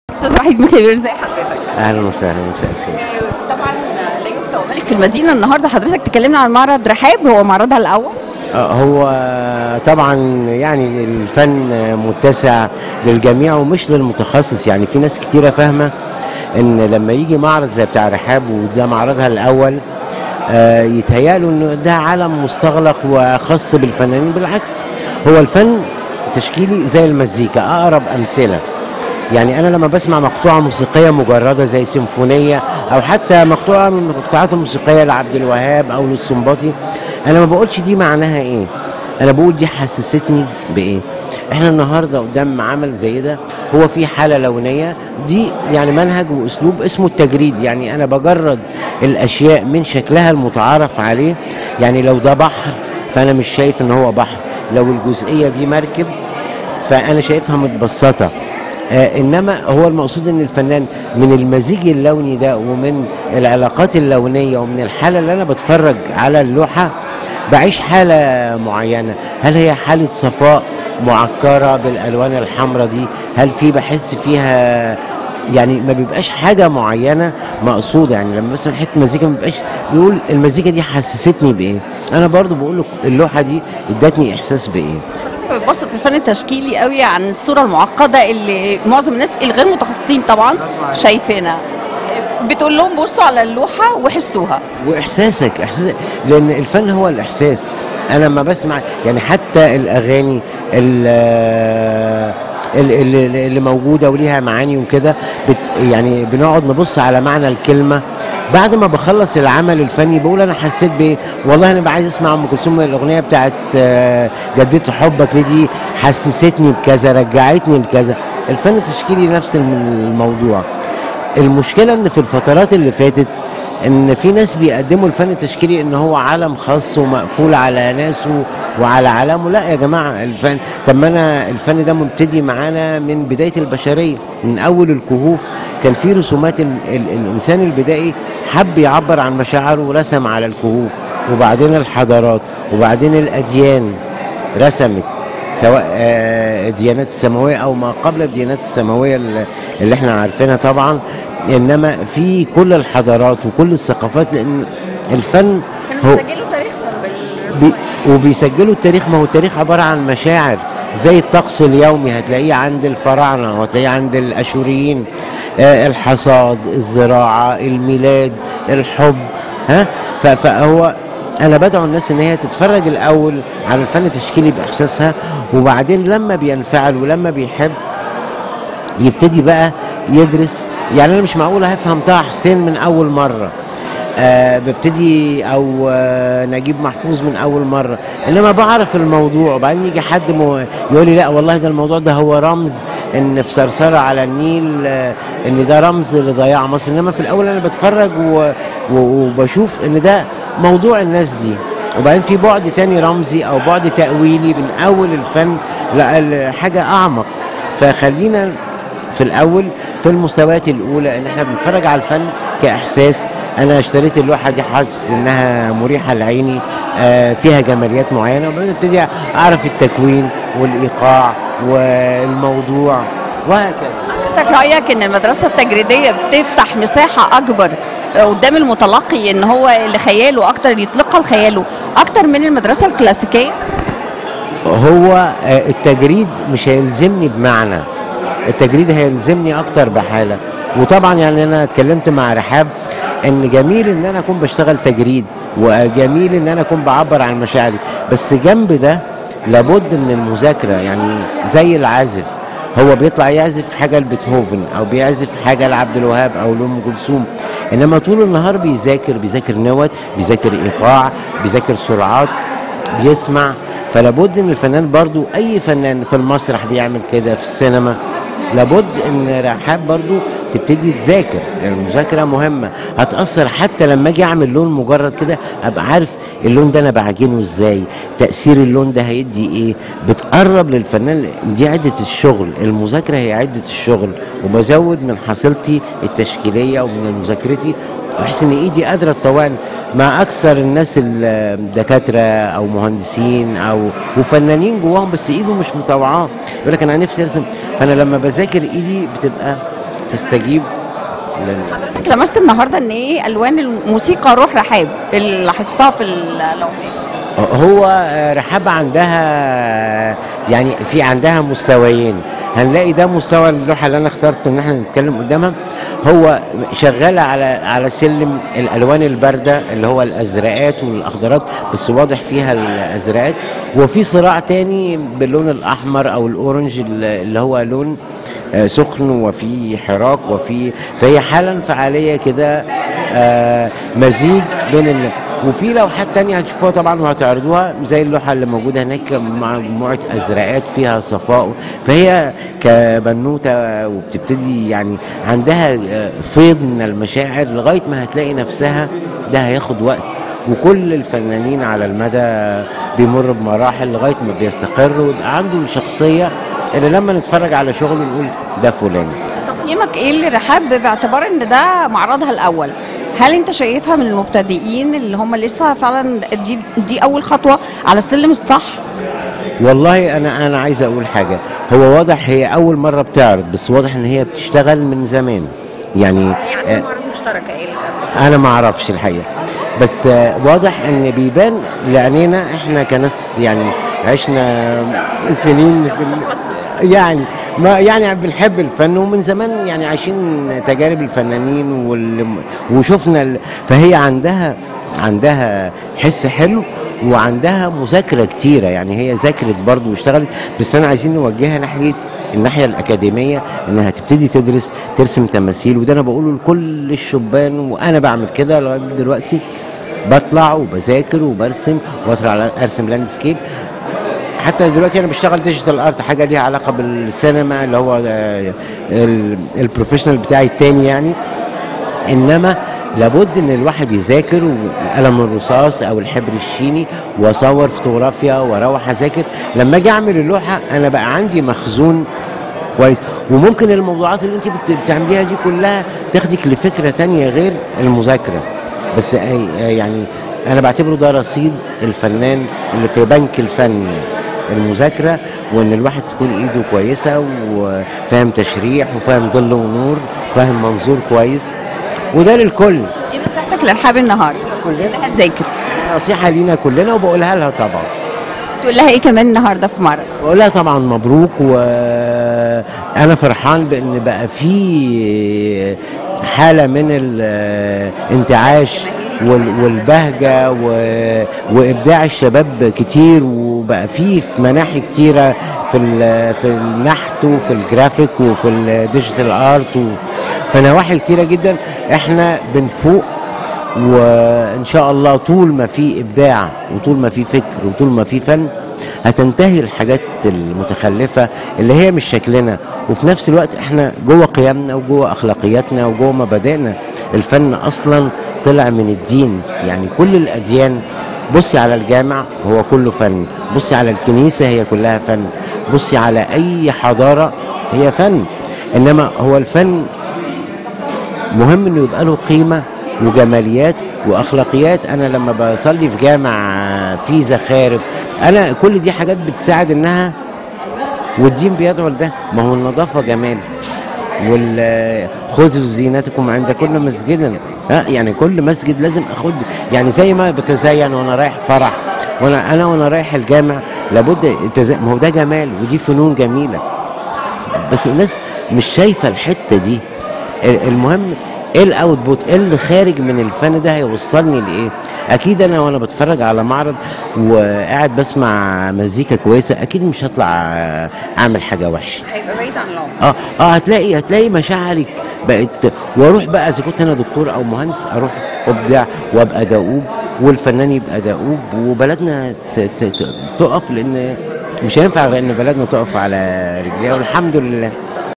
استاذ وحيد مخير، ازي حضرتك؟ اهلا وسهلا، مساء الخير. طبعا لا يفتى وملك في المدينه النهارده، حضرتك تكلمنا عن معرض رحاب، هو معرضها الاول. هو طبعا يعني الفن متسع للجميع ومش للمتخصص. يعني في ناس كتيره فاهمه ان لما يجي معرض زي بتاع رحاب وده معرضها الاول يتهيألوا ان ده عالم مستغلق وخاص بالفنانين. بالعكس، هو الفن تشكيلي زي المزيكا، اقرب امثله. يعني انا لما بسمع مقطوعه موسيقيه مجرده زي سيمفونيه او حتى مقطوعه من المقطوعات الموسيقيه لعبد الوهاب او للسنباطي، انا ما بقولش دي معناها ايه، انا بقول دي حسستني بايه. احنا النهارده قدام عمل زي ده، هو في حاله لونيه دي، يعني منهج واسلوب اسمه التجريد. يعني انا بجرد الاشياء من شكلها المتعارف عليه. يعني لو ده بحر فانا مش شايف ان هو بحر، لو الجزئيه دي مركب فانا شايفها متبسطه. انما هو المقصود ان الفنان من المزيج اللوني ده ومن العلاقات اللونيه ومن الحاله اللي انا بتفرج على اللوحه بعيش حاله معينه. هل هي حاله صفاء معكره بالالوان الحمراء دي؟ هل في بحس فيها، يعني ما بيبقاش حاجه معينه مقصوده. يعني لما مثلا حته مزيكا ما بيبقاش بيقول المزيكا دي حسستني بايه. انا برضو بقول له اللوحه دي ادتني احساس بايه. بتبسط الفن التشكيلي قوي عن الصوره المعقده اللي معظم الناس الغير متخصصين طبعا شايفينها، بتقول لهم بصوا على اللوحه وحسوها. واحساسك لان الفن هو الاحساس. انا لما بسمع يعني حتى الاغاني اللي موجوده وليها معاني وكده، يعني بنقعد نبص على معنى الكلمه بعد ما بخلص العمل الفني. بقول انا حسيت بايه، والله انا عايز اسمع ام كلثوم الاغنيه بتاعت جددت حبك دي حسستني بكذا، رجعتني لكذا. الفن التشكيلي نفس الموضوع. المشكله ان في الفترات اللي فاتت ان في ناس بيقدموا الفن التشكيلي ان هو عالم خاص ومقفول على ناسه وعلى عالمه. لا يا جماعه، الفن، طب ما انا الفن ده مبتدي معانا من بدايه البشريه، من اول الكهوف كان في رسومات الانسان البدائي حب يعبر عن مشاعره ورسم على الكهوف، وبعدين الحضارات، وبعدين الاديان رسمت، سواء الديانات السماويه او ما قبل الديانات السماويه اللي احنا عارفينها طبعا. انما في كل الحضارات وكل الثقافات، لان الفن كانوا بيسجلوا تاريخهم وبيسجلوا التاريخ. ما هو التاريخ عباره عن مشاعر، زي الطقس اليومي هتلاقيه عند الفراعنه وهتلاقيه عند الاشوريين، الحصاد، الزراعه، الميلاد، الحب. فهو انا بدعو الناس ان هي تتفرج الاول على الفن التشكيلي باحساسها، وبعدين لما بينفعل ولما بيحب يبتدي بقى يدرس. يعني انا مش معقول هفهم طه حسين من اول مره، ببتدي او نجيب محفوظ من اول مره، انما بعرف الموضوع. وبعدين يجي حد يقول لي لا والله ده الموضوع ده هو رمز ان في صرصره على النيل، ان ده رمز لضياع مصر. انما في الاول انا بتفرج وبشوف ان ده موضوع الناس دي. وبعدين في بعد تاني رمزي او بعد تأويلي من اول الفن لحاجه اعمق. فخلينا في الاول في المستويات الاولى ان احنا بنتفرج على الفن كاحساس. انا اشتريت اللوحه دي حاسس انها مريحه لعيني، فيها جماليات معينه، وبعدين ابتدي اعرف التكوين والايقاع والموضوع وهكذا. حضرتك رايك ان المدرسه التجريديه بتفتح مساحه اكبر قدام المتلقي ان هو اللي خياله اكتر يطلقها لخياله اكتر من المدرسه الكلاسيكيه؟ هو التجريد مش هيلزمني بمعنى، التجريد هيلزمني اكتر بحاله. وطبعا يعني انا اتكلمت مع رحاب ان جميل ان انا اكون بشتغل تجريد، وجميل ان انا اكون بعبر عن مشاعري، بس جنب ده لابد من المذاكره. يعني زي العازف، هو بيطلع يعزف حاجه لبيتهوفن او بيعزف حاجه لعبد الوهاب او لام كلثوم، انما طول النهار بيذاكر نوت، بيذاكر ايقاع، بيذاكر سرعات، بيسمع. فلابد ان الفنان برضو، اي فنان في المسرح بيعمل كده، في السينما، لابد ان رحاب برضو تبتدي تذاكر. المذاكره مهمه، هتاثر حتى لما اجي اعمل لون مجرد كده ابقى عارف اللون ده انا بعجنه ازاي، تاثير اللون ده هيدي ايه. بتقرب للفنان. دي عده الشغل، المذاكره هي عده الشغل، وبزود من حصيلتي التشكيليه ومن مذاكرتي بحيث ان ايدي قادره تطوعني. مع اكثر الناس الدكاتره او مهندسين او وفنانين جواهم بس ايده مش مطوعاه، يقول لك انا نفسي ارسم. فانا لما بذاكر ايدي بتبقى تستجيب حضرتك لمست النهارده ان ايه الوان الموسيقى روح رحاب اللي لاحظتها في اللوحات؟ هو رحاب عندها يعني في عندها مستويين. هنلاقي ده مستوى اللوحه اللي انا اخترت ان احنا نتكلم قدامها، هو شغاله على سلم الالوان البارده اللي هو الازرقات والاخضرات، بس واضح فيها الازرقات، وفي صراع تاني باللون الاحمر او الاورنج اللي هو لون سخن وفي حراك فهي حاله انفعاليه كده، مزيج بين وفي لوحات تانية هتشوفوها طبعا وهتعرضوها زي اللوحة اللي موجودة هناك مع مجموعة أزرقات فيها صفاء، فهي كبنوتة وبتبتدي يعني عندها فيض من المشاعر لغاية ما هتلاقي نفسها. ده هياخد وقت، وكل الفنانين على المدى بيمر بمراحل لغاية ما بيستقر ويبقى عنده الشخصية اللي لما نتفرج على شغله نقول ده فلان. تقييمك ايه لرحاب باعتبار ان ده معرضها الاول؟ هل انت شايفها من المبتدئين اللي هم لسه فعلا دي اول خطوه على السلم الصح؟ والله انا عايز اقول حاجه، هو واضح هي اول مره بتعرض، بس واضح ان هي بتشتغل من زمان يعني معرض مشتركه ايه؟ انا ما اعرفش الحقيقه، بس واضح ان بيبان لعينينا احنا كناس يعني عشنا سنين يعني ما يعني بنحب الفن ومن زمان يعني عايشين تجارب الفنانين وشفنا فهي عندها حس حلو وعندها مذاكره كتيره، يعني هي ذاكرت برضه واشتغلت، بس انا عايزين نوجهها ناحيه الناحيه الاكاديميه، انها تبتدي ترسم تماثيل، وده انا بقوله لكل الشبان وانا بعمل كده لغايه دلوقتي، بطلع وبذاكر وبرسم واطلع ارسم لاندسكيب. حتى دلوقتي انا بشتغل ديجيتال ارت، حاجه ليها علاقه بالسينما اللي هو البروفيشنال بتاعي التاني يعني. انما لابد ان الواحد يذاكر وقلم الرصاص او الحبر الشيني واصور فوتوغرافيا واروح اذاكر، لما اجي اعمل اللوحه انا بقى عندي مخزون كويس، وممكن الموضوعات اللي انت بتعمليها دي كلها تاخدك لفكره تانية غير المذاكره. بس يعني انا بعتبره ده رصيد الفنان اللي في بنك الفن، المذاكره، وان الواحد تكون ايده كويسه وفاهم تشريح وفاهم ظل ونور وفاهم منظور كويس، وده للكل. دي نصيحتك لرحاب النهارده كلنا هتذاكر؟ نصيحه لينا كلنا وبقولها لها طبعا. تقول لها ايه كمان النهارده في معرض؟ بقول لها طبعا مبروك، وانا فرحان بان بقى في حاله من الانتعاش والبهجه وابداع الشباب كتير، وبقى في مناحي كتيره في النحت وفي الجرافيك وفي الديجيتال ارت في نواحي كتيره جدا. احنا بنفوق، وان شاء الله طول ما في ابداع وطول ما في فكر وطول ما في فن هتنتهي الحاجات المتخلفه اللي هي مش شكلنا، وفي نفس الوقت احنا جوه قيمنا وجوه اخلاقياتنا وجوه مبادئنا. الفن اصلا طلع من الدين، يعني كل الاديان، بصي على الجامع هو كله فن، بصي على الكنيسه هي كلها فن، بصي على اي حضاره هي فن. انما هو الفن مهم انه يبقى له قيمه وجماليات واخلاقيات. انا لما بصلي في جامع فيه زخارف، انا كل دي حاجات بتساعد انها، والدين بيدعو لده. ما هو النظافه جمال، خذوا زينتكم عند كل مسجد، يعني كل مسجد لازم اخد، يعني زي ما بتزين وانا رايح فرح وانا رايح الجامع لابد ما هو ده جمال ودي فنون جميله، بس الناس مش شايفه الحته دي. المهم ايه الاوتبوت، ايه اللي خارج من الفن ده هيوصلني لايه. اكيد انا وانا بتفرج على معرض وقاعد بسمع مزيكا كويسه اكيد مش هطلع اعمل حاجه وحشه، هيبقى بعيد عن العمر. هتلاقي مشاعرك بقت، واروح بقى اذا كنت انا دكتور او مهندس اروح ابدع وابقى دؤوب، والفنان يبقى دؤوب، وبلدنا تقف، لان مش هينفع غير ان بلدنا تقف على رجليها، والحمد لله.